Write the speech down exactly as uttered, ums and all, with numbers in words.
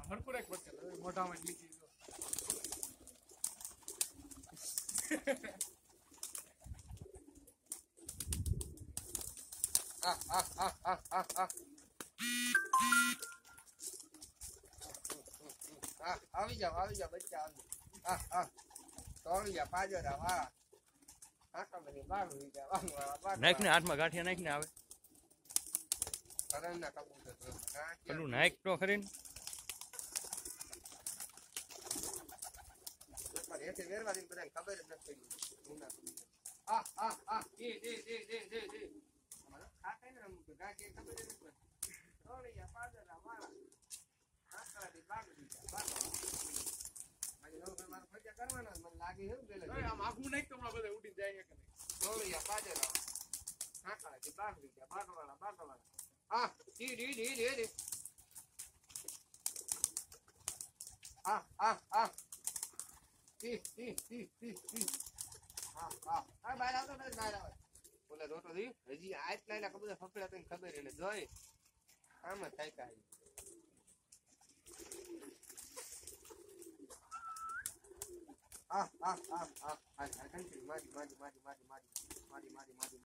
હરકુરે પડશે મોઢામાં નીચે જો આ આ આ આ આ આ આ આવી જાવ આવી જાવ બચ્ચા આવી આ આ તો આવી જા પાજરા વાળા આકા બની બાર હોઈ જા વાળા નાખ ને હાથમાં ગાંઠિયા નાખ ને આવે કરણ ના કબૂતર પેલું નાખ તો ખરી પર એસે વેરવા દીન બધાને ખબર જ નથી પડી આ આ આ એ દે દે દે દે દે ખાતે ને રમું તો ગાંઠિયા ખબર જ નથી પડી રોળિયા પાજરા વાળા આકા બની બાર હોઈ જા બાર આજે નવ મારા ફરિયા કરવાના મને લાગે એવું પેલે આમ આખું નાખ તો બધા ઉડી જાય કે નહીં રોળિયા પાજરા આકા બની બાર હોઈ જા બારવાળા બારવાળા આ ડી ડી ડી ડી ડી આ આ આ ટી ટી ટી ટી ટી આ આ આ બહાર આવતો બસ બહાર આવે બોલે રોટો દી હજી આટલા એના કબૂતર ફફડા તને ખબર એને જોઈ આમ જ થાય કાઈ આ આ આ આ આ કંટી મારી મારી મારી મારી મારી મારી મારી મારી